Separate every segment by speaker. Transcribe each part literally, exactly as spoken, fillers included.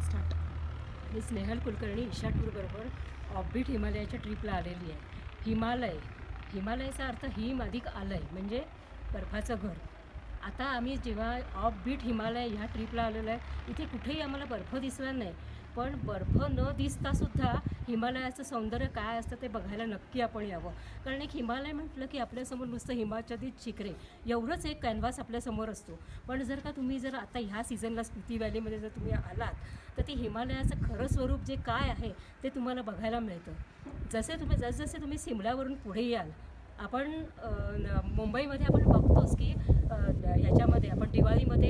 Speaker 1: Start. मी स्नेहल कुलकर्णी ईशा टूरबरोबर offbeat हिमालयाच्या ट्रीपला आलेली आहे. हिमालय हिमालयाचा अर्थ हिम अधिक आलय म्हणजे बर्फाचं घर. आता आम्ही जेव्हा ऑफबीट हिमालय ह्या ट्रीपला आलेलो आहे, इथे कुठेही आम्हाला बर्फ दिसला नाही, पण बर्फ न दिसतासुद्धा हिमालयाचं सौंदर्य काय असतं ते बघायला नक्की आपण यावं. कारण एक हिमालय म्हटलं की आपल्यासमोर नुसतं हिमाच्छादित शिखरे एवढंच एक कॅनव्हास आपल्यासमोर असतो. पण जर का तुम्ही जर आता ह्या सीझनला स्पिती व्हॅलीमध्ये जर तुम्ही आलात तर ते हिमालयाचं खरं स्वरूप जे काय आहे ते तुम्हाला बघायला मिळतं. जसे तुम्ही जसजसे तुम्ही सिमल्यावरून पुढे याल, आपण मुंबईमध्ये आपण बघतोच की ह्याच्यामध्ये आपण दिवाळीमध्ये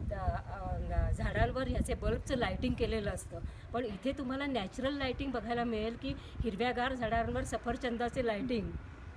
Speaker 1: झाडांवर ह्याचे बल्बचं लायटिंग केलेलं असतं, पण इथे तुम्हाला नॅचरल लायटिंग बघायला मिळेल की हिरव्यागार झाडांवर सफरचंदाचे लायटिंग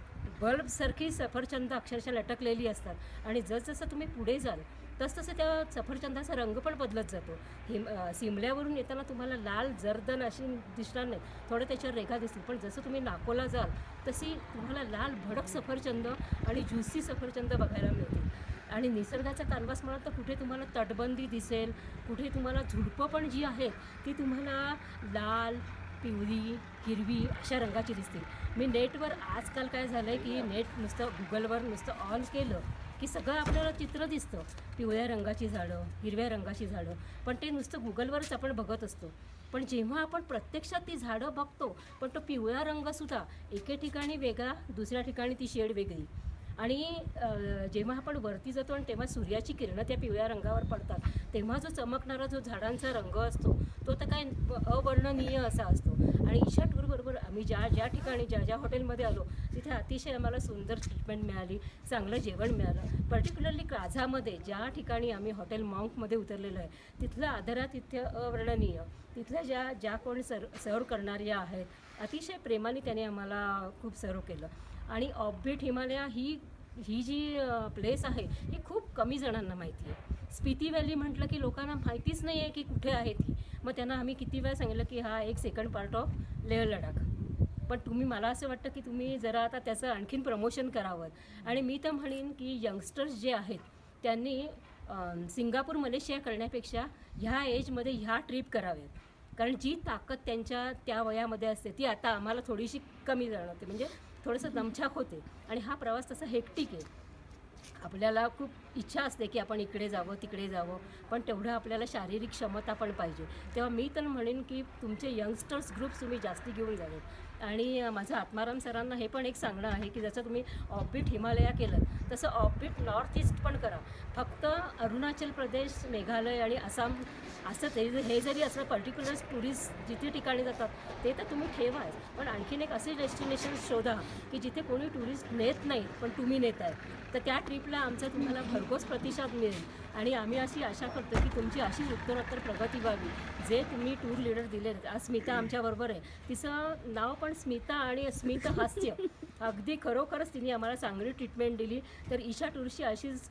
Speaker 1: बल्बसारखी सफरचंद अक्षरशः लटकलेली असतात. आणि जसजसं तुम्ही पुढे जाल तसतसं त्या सफरचंदाचा रंग पण बदलत जातो. हिम सिमल्यावरून येताना तुम्हाला लाल जर्दन अशी दिसणार नाही, थोडं त्याच्यावर रेखा दिसतील, पण जसं तुम्ही नाकोला जाल तशी तुम्हाला लाल भडक सफरचंद आणि ज्युसी सफरचंद बघायला मिळतील. आणि निसर्गाचा कॅनव्हास म्हणाल तर कुठे तुम्हाला तटबंदी दिसेल, कुठे तुम्हाला झुडपं पण जी आहेत ती तुम्हाला लाल, पिवळी, हिरवी अशा रंगाची दिसतील. मी नेटवर आजकाल काय झालं आहे की नेट नुसतं गुगलवर नुसतं ऑन केलं की सगळं आपल्याला चित्र दिसतं, पिवळ्या रंगाची झाडं, हिरव्या रंगाची झाडं, पण ते नुसतं गुगलवरच आपण बघत असतो. पण जेव्हा आपण प्रत्यक्षात ती झाडं बघतो, पण तो पिवळा रंगसुद्धा एके ठिकाणी वेगळा, दुसऱ्या ठिकाणी ती शेड वेगळी. आणि जेव्हा आपण वरती जातो आणि तेव्हा सूर्याची किरणं त्या पिवळ्या रंगावर पडतात, तेव्हा जो चमकणारा जो झाडांचा रंग असतो तो तर काय अवर्णनीय असा असतो. आणि ईशा टूरबरोबर आम्ही ज्या ज्या ठिकाणी ज्या ज्या हॉटेलमध्ये आलो तिथे अतिशय आम्हाला सुंदर ट्रीटमेंट मिळाली, चांगलं जेवण मिळालं. पर्टिक्युलरली काझामध्ये ज्या ठिकाणी आम्ही हॉटेल माँकमध्ये उतरलेलो आहे तिथलं आदरातिथ्य अवर्णनीय. तिथल्या ज्या ज्या कोणी सर सर्व करणाऱ्या आहेत अतिशय प्रेमाने त्याने आम्हाला खूप सर्व केलं. आणि ऑफबीट हिमालय ही ही जी प्लेस आहे ही खूप कमी जणांना माहिती आहे. स्पिती व्हॅली म्हटलं की लोकांना माहितीच नाही आहे की कुठे आहे ती. मग त्यांना आम्ही किती वेळा सांगितलं की हा एक second part of Leh Ladakh. पण तुम्ही मला असं वाटतं की तुम्ही जरा आता त्याचं आणखीन प्रमोशन करावं. आणि मी तर म्हणेन की यंगस्टर्स जे आहेत त्यांनी सिंगापूर मलेशिया करण्यापेक्षा ह्या एजमध्ये ह्या ट्रीप कराव्यात. कारण जी ताकद त्यांच्या त्या वयामध्ये असते ती आता आम्हाला थोडीशी कमी जाणवते, म्हणजे थोडंसं दमछाक होते. आणि हा प्रवास तसा हेक्टिक आहे. आपल्याला खूप इच्छा असते की आपण इकडे जावं तिकडे जावं, पण तेवढं आपल्याला शारीरिक क्षमता पण पाहिजे. तेव्हा मी तर म्हणेन की तुमचे यंगस्टर्स ग्रुप्स तुम्ही जास्ती घेऊन जावेत. आणि माझं आत्माराम सरांना हे पण एक सांगणं आहे की जसं तुम्ही ऑफबीट हिमालया केलं तसं ऑफबीट नॉर्थ ईस्ट पण करा. फक्त अरुणाचल प्रदेश, मेघालय आणि आसाम असं ते हे जरी असलं पर्टिक्युलर टुरिस्ट जिथे ठिकाणी जातात ते तर तुम्ही ठेवाच, पण आणखीन एक असे डेस्टिनेशन शोधा की जिथे कोणी टुरिस्ट नेत नाही पण तुम्ही नेत आहे. तर त्या ट्रीपला आमचा तुम्हाला भरघोस प्रतिसाद मिळेल. आणि आम्ही अशी आशा करतो की तुमची अशी उत्तरोत्तर प्रगती व्हावी. जे तुम्ही टूर लीडर दिले, आज स्मिता आमच्याबरोबर आहे, तिचं नाव पण स्मिता आणि स्मित हास्य. अगदी खरोखरच तिने आम्हाला चांगली ट्रीटमेंट दिली. तर ईशा टूरशी अशीच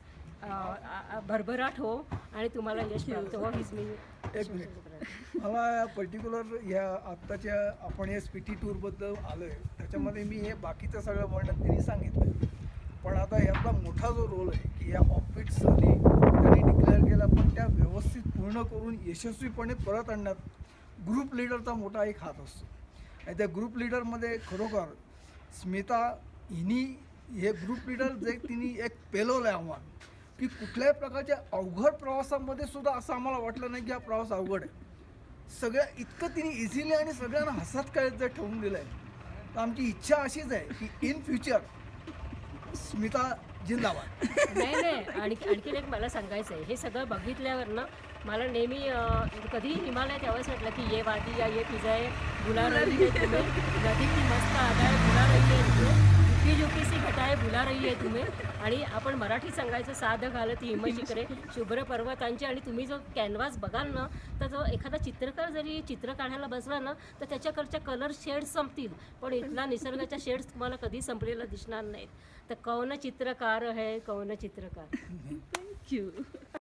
Speaker 1: भरभराट हो आणि तुम्हाला यश प्राप्त हो हीच मी.
Speaker 2: एक मिनिट, मला पर्टिक्युलर या आत्ताच्या आपण या स्पिती टूरबद्दल आलो आहे त्याच्यामध्ये मी हे बाकीचं सगळं वर्णन त्यांनी सांगितलं, पण आता यातला मोठा जो रोल आहे की या ऑफबीट सहली त्यांनी डिक्लेअर केला, पण त्या व्यवस्थित पूर्ण करून यशस्वीपणे परत आणण्यात ग्रुप लीडरचा मोठा एक हात असतो. आणि त्या ग्रुप लीडरमध्ये खरोखर स्मिता हिनी हे ग्रुप लीडर जे तिने एक पेलवलं आहे आव्हान की कुठल्याही प्रकारच्या अवघड प्रवासामध्ये सुद्धा असं आम्हाला वाटलं नाही की हा प्रवास अवघड आहे. सगळ्या इतकं तिने इझिली आणि सगळ्यांना हसत खेळत जर ठेवून दिलं आहे. तर आमची इच्छा अशीच आहे की इन फ्युचर स्मिता जिंदाबाद.
Speaker 1: नाही नाही आणि आणखीन एक मला सांगायचं आहे, हे सगळं बघितल्यावर ना मला नेहमी कधी हिमालय तेव्हाच वाटलं की ये वादी या ये फिजा आहे, बुला रही है तुम्हें नदी की मस्त आगाय बुला रही है तुम्हें, झुकी झुकी सी घटाय बुला रही आहे तुम्ही. आणि आपण मराठी सांगायचं साध घालत हिमशिखरे शुभ्र पर्वतांची. आणि तुम्ही जो कॅनव्हास बघाल ना तर जो एखादा चित्रकार जरी चित्र काढायला बसला ना तर त्याच्याकडच्या कलर शेड्स संपतील, पण इथला निसर्गाच्या शेड्स तुम्हाला कधी संपलेला दिसणार नाहीत. तर कौन चित्रकार है कौन चित्रकार. थँक्यू.